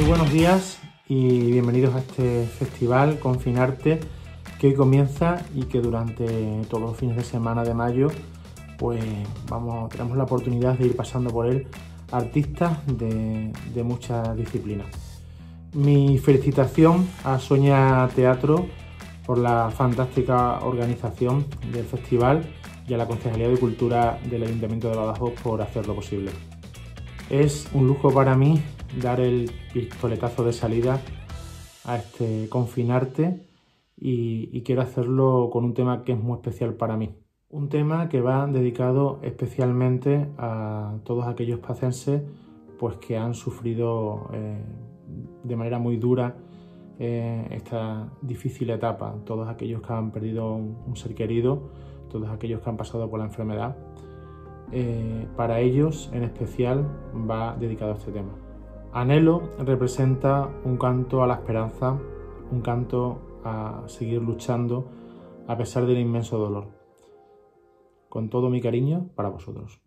buenos días y bienvenidos a este festival Confinarte, que hoy comienza y que durante todos los fines de semana de mayo pues tenemos la oportunidad de ir pasando por él artistas de muchas disciplinas. Mi felicitación a Soña Teatro por la fantástica organización del festival y a la Concejalía de Cultura del Ayuntamiento de Badajoz por hacerlo posible. Es un lujo para mí dar el pistoletazo de salida a este Confinarte y quiero hacerlo con un tema que es muy especial para mí. Un tema que va dedicado especialmente a todos aquellos pacenses pues, que han sufrido de manera muy dura esta difícil etapa. Todos aquellos que han perdido un ser querido, todos aquellos que han pasado por la enfermedad. Para ellos en especial va dedicado este tema. Anhelo representa un canto a la esperanza, un canto a seguir luchando a pesar del inmenso dolor. Con todo mi cariño para vosotros.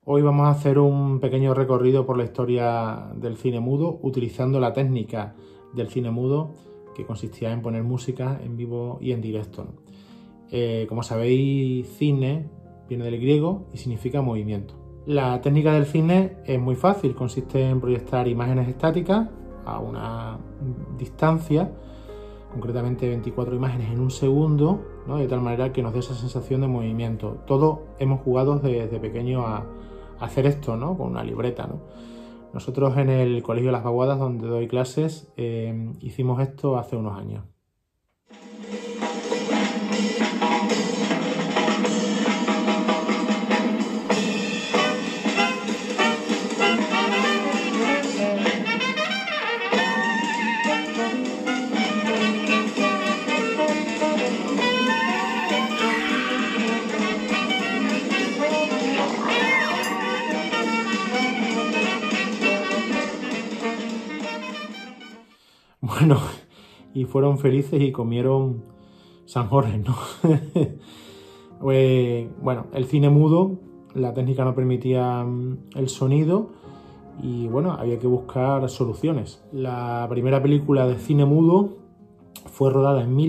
Hoy vamos a hacer un pequeño recorrido por la historia del cine mudo, utilizando la técnica del cine mudo, que consistía en poner música en vivo y en directo. Como sabéis, cine viene del griego y significa movimiento. La técnica del cine es muy fácil, consiste en proyectar imágenes estáticas a una distancia, concretamente 24 imágenes en un segundo, ¿no? De tal manera que nos dé esa sensación de movimiento. Todos hemos jugado desde pequeño a hacer esto, ¿no? Con una libreta, ¿no? Nosotros en el Colegio Las Vaguadas, donde doy clases, hicimos esto hace unos años. Bueno, y fueron felices y comieron San Jorge, ¿no? Pues, bueno, el cine mudo, la técnica no permitía el sonido y bueno, había que buscar soluciones. La primera película de cine mudo fue rodada en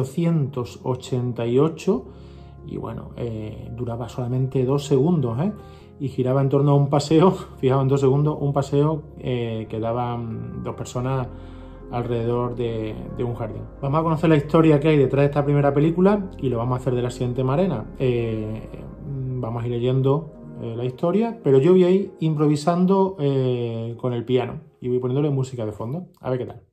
1888 y bueno, duraba solamente 2 segundos, y giraba en torno a un paseo, fijaos, en 2 segundos, un paseo que daban 2 personas alrededor de un jardín. Vamos a conocer la historia que hay detrás de esta primera película y lo vamos a hacer de la siguiente manera. Vamos a ir leyendo la historia, pero yo voy a ir improvisando con el piano y voy poniéndole música de fondo. A ver qué tal.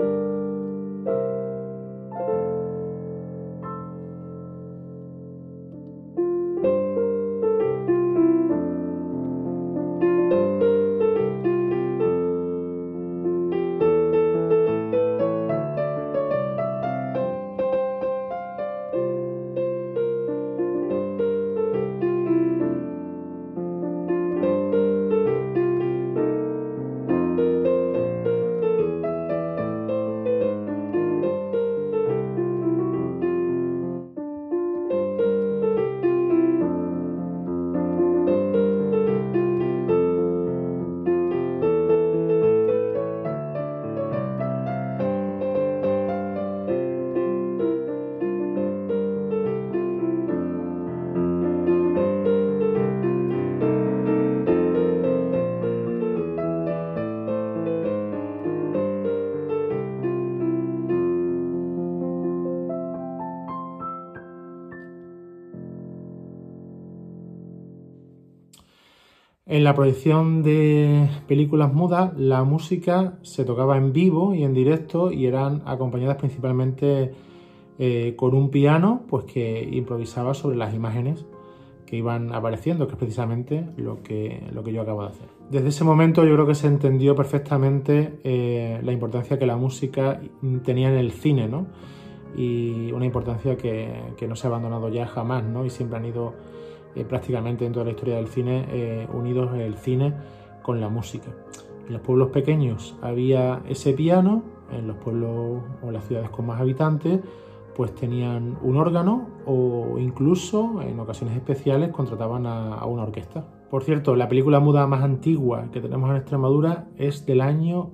En la proyección de películas mudas, la música se tocaba en vivo y en directo y eran acompañadas principalmente con un piano, pues que improvisaba sobre las imágenes que iban apareciendo, que es precisamente lo que yo acabo de hacer. Desde ese momento yo creo que se entendió perfectamente la importancia que la música tenía en el cine, ¿no? Y una importancia que no se ha abandonado ya jamás, ¿no? Y siempre han ido prácticamente en toda la historia del cine unidos el cine con la música. En los pueblos pequeños había ese piano, en los pueblos o las ciudades con más habitantes pues tenían un órgano o incluso en ocasiones especiales contrataban a una orquesta. Por cierto, la película muda más antigua que tenemos en Extremadura es del año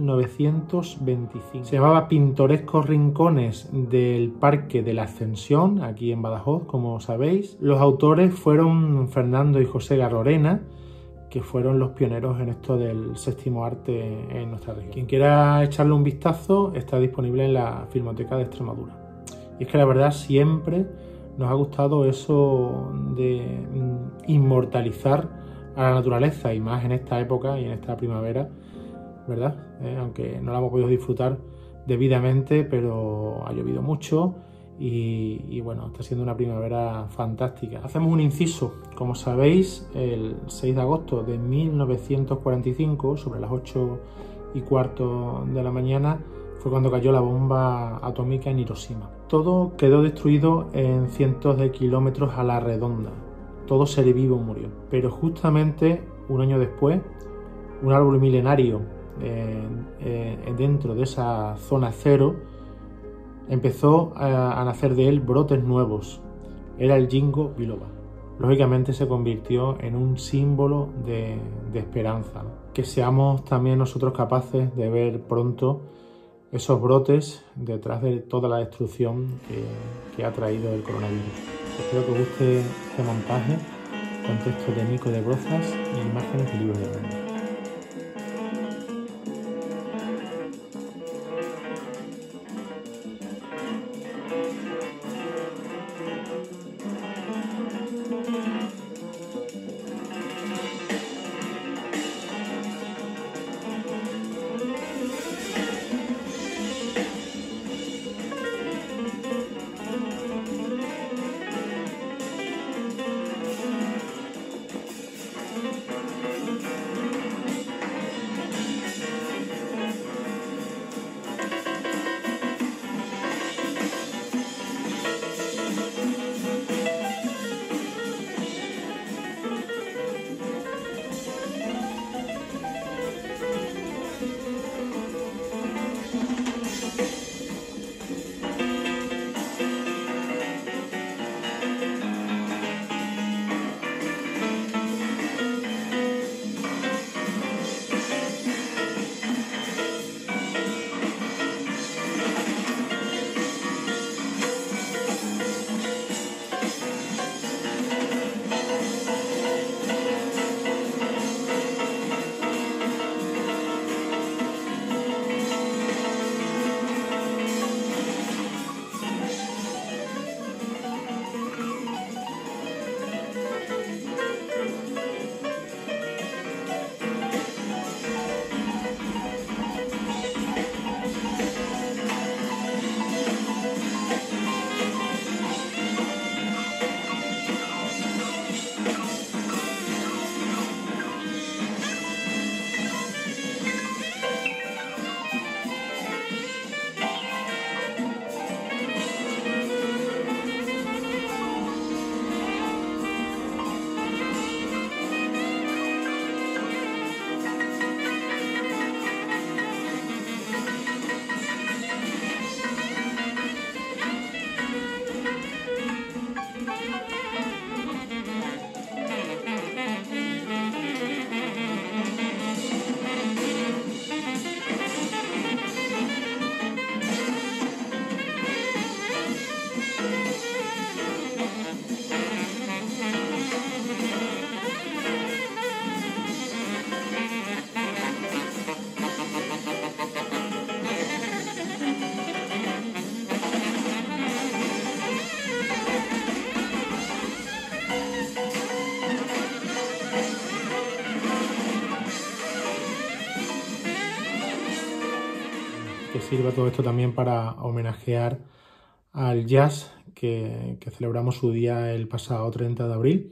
1925. Se llamaba Pintorescos Rincones del Parque de la Ascensión, aquí en Badajoz, como sabéis. Los autores fueron Fernando y José Garrorena, que fueron los pioneros en esto del séptimo arte en nuestra región. Quien quiera echarle un vistazo está disponible en la Filmoteca de Extremadura. Y es que la verdad siempre nos ha gustado eso de inmortalizar a la naturaleza y más en esta época y en esta primavera, ¿verdad? Aunque no la hemos podido disfrutar debidamente, pero ha llovido mucho y bueno, está siendo una primavera fantástica. Hacemos un inciso. Como sabéis, el 6 de agosto de 1945, sobre las 8:15 de la mañana, fue cuando cayó la bomba atómica en Hiroshima. Todo quedó destruido en cientos de kilómetros a la redonda. Todo ser vivo murió. Pero justamente un año después, un árbol milenario dentro de esa zona cero empezó a nacer de él brotes nuevos. Era el Ginkgo biloba. lógicamente se convirtió en un símbolo de esperanza, ¿no? Que seamos también nosotros capaces de ver pronto esos brotes detrás de toda la destrucción que ha traído el coronavirus. Espero que os guste este montaje con textos de Nico de Brozas y imágenes del libro de Daniel. Que sirva todo esto también para homenajear al jazz que celebramos su día el pasado 30 de abril.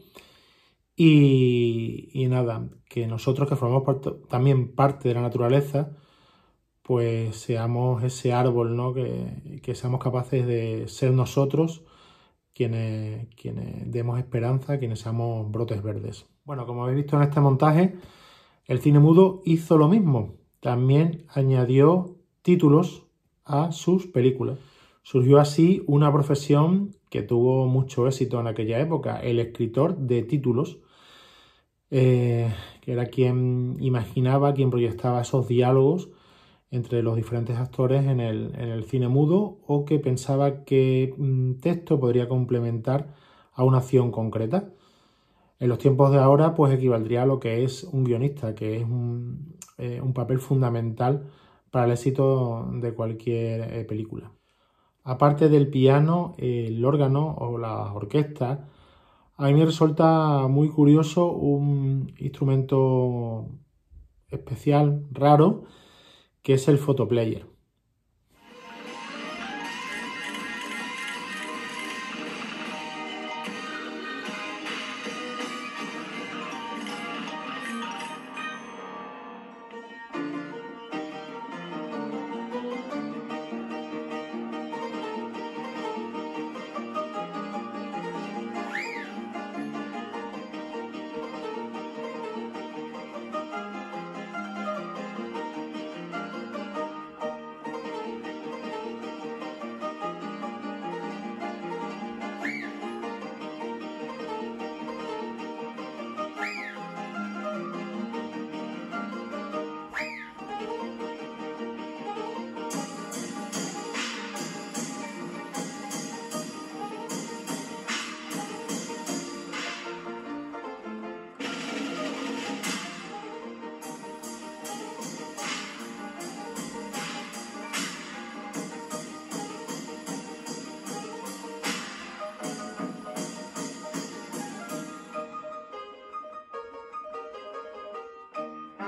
Y nada, que nosotros que formamos también parte de la naturaleza, pues seamos ese árbol, ¿no? Que seamos capaces de ser nosotros quienes demos esperanza, quienes seamos brotes verdes. Bueno, como habéis visto en este montaje, el cine mudo hizo lo mismo. También añadió títulos a sus películas. Surgió así una profesión que tuvo mucho éxito en aquella época, el escritor de títulos, que era quien imaginaba, quien proyectaba esos diálogos entre los diferentes actores en el cine mudo, o que pensaba que texto podría complementar a una acción concreta. En los tiempos de ahora, pues equivaldría a lo que es un guionista, que es un papel fundamental para el éxito de cualquier película. Aparte del piano, el órgano o la orquesta, a mí me resulta muy curioso un instrumento especial, raro, que es el photoplayer.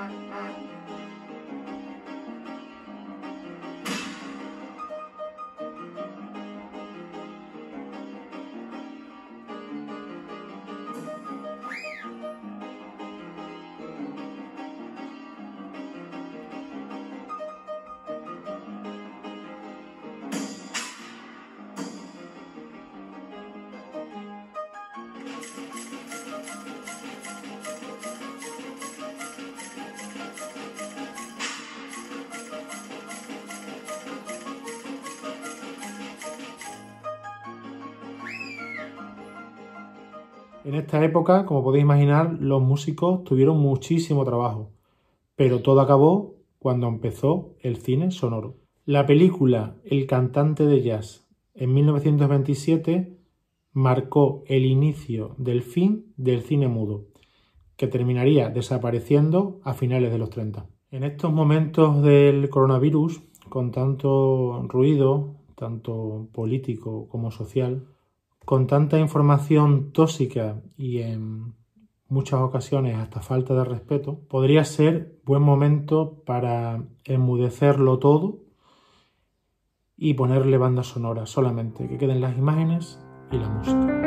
En esta época, como podéis imaginar, los músicos tuvieron muchísimo trabajo, pero todo acabó cuando empezó el cine sonoro. La película El cantante de jazz en 1927 marcó el inicio del fin del cine mudo, que terminaría desapareciendo a finales de los 30. En estos momentos del coronavirus, con tanto ruido, tanto político como social, con tanta información tóxica y en muchas ocasiones hasta falta de respeto, podría ser buen momento para enmudecerlo todo y ponerle banda sonora solamente, que queden las imágenes y la música.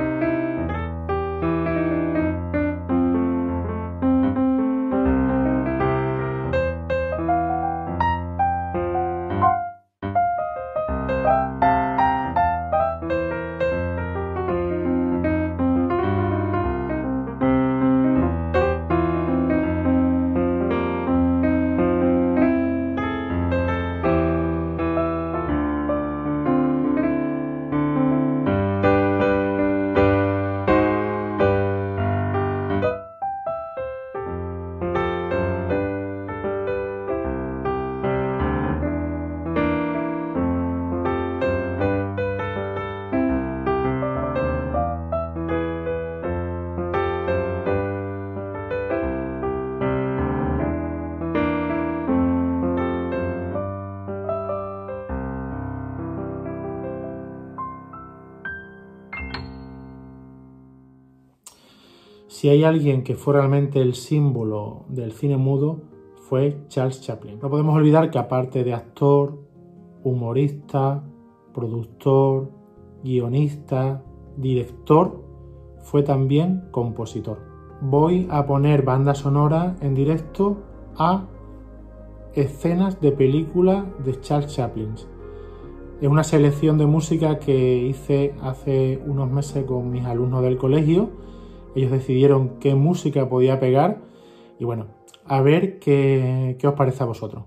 Si hay alguien que fue realmente el símbolo del cine mudo, fue Charles Chaplin. No podemos olvidar que aparte de actor, humorista, productor, guionista, director, fue también compositor. Voy a poner banda sonora en directo a escenas de películas de Charles Chaplin. Es una selección de música que hice hace unos meses con mis alumnos del colegio. Ellos decidieron qué música podía pegar y bueno, a ver qué os parece a vosotros.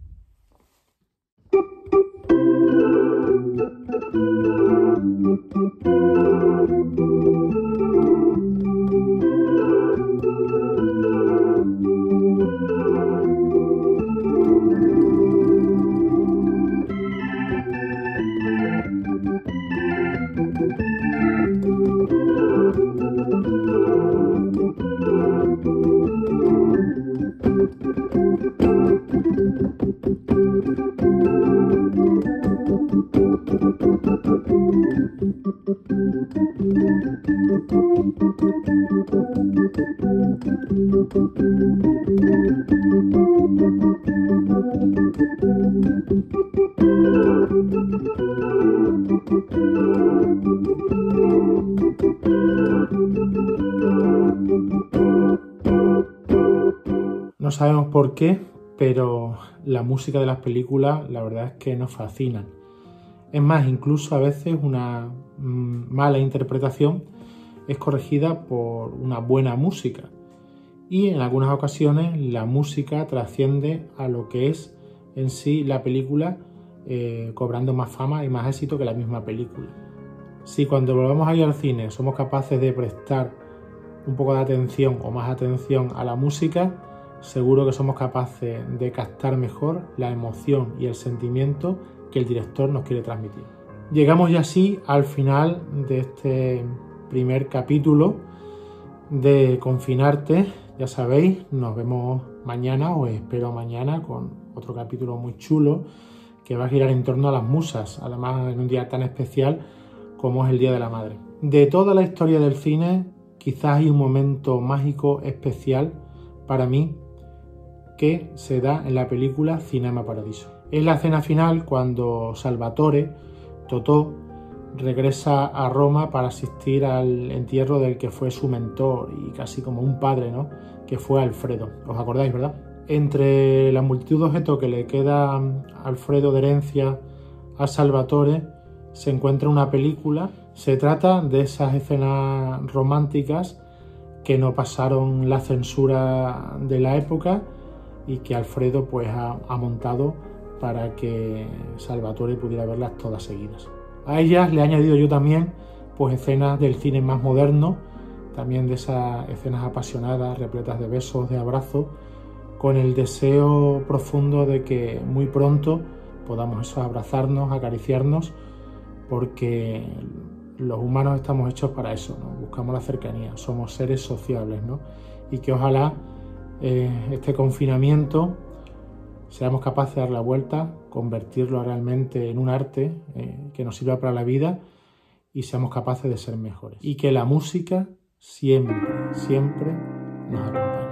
No sabemos por qué, pero la música de las películas la verdad es que nos fascinan. Es más, incluso a veces una mala interpretación es corregida por una buena música. Y en algunas ocasiones la música trasciende a lo que es en sí la película, cobrando más fama y más éxito que la misma película. Si cuando volvamos a ir al cine somos capaces de prestar un poco de atención o más atención a la música, seguro que somos capaces de captar mejor la emoción y el sentimiento que el director nos quiere transmitir. Llegamos ya así al final de este primer capítulo de Confinarte. Ya sabéis, nos vemos mañana, os espero mañana con otro capítulo muy chulo que va a girar en torno a las musas, además en un día tan especial como es el Día de la Madre. De toda la historia del cine, quizás hay un momento mágico especial para mí que se da en la película Cinema Paradiso. Es la escena final cuando Salvatore, Totò, regresa a Roma para asistir al entierro del que fue su mentor y casi como un padre, ¿no?, que fue Alfredo. ¿Os acordáis, verdad? Entre la multitud de objetos que le queda a Alfredo de herencia a Salvatore se encuentra una película. Se trata de esas escenas románticas que no pasaron la censura de la época y que Alfredo pues ha montado para que Salvatore pudiera verlas todas seguidas. A ellas le he añadido yo también pues escenas del cine más moderno, también de esas escenas apasionadas, repletas de besos, de abrazos, con el deseo profundo de que muy pronto podamos eso, abrazarnos, acariciarnos, porque los humanos estamos hechos para eso, ¿no? Buscamos la cercanía, somos seres sociables, ¿no? Y que ojalá este confinamiento seamos capaces de dar la vuelta, convertirlo realmente en un arte que nos sirva para la vida y seamos capaces de ser mejores. Y que la música siempre, siempre nos acompañe.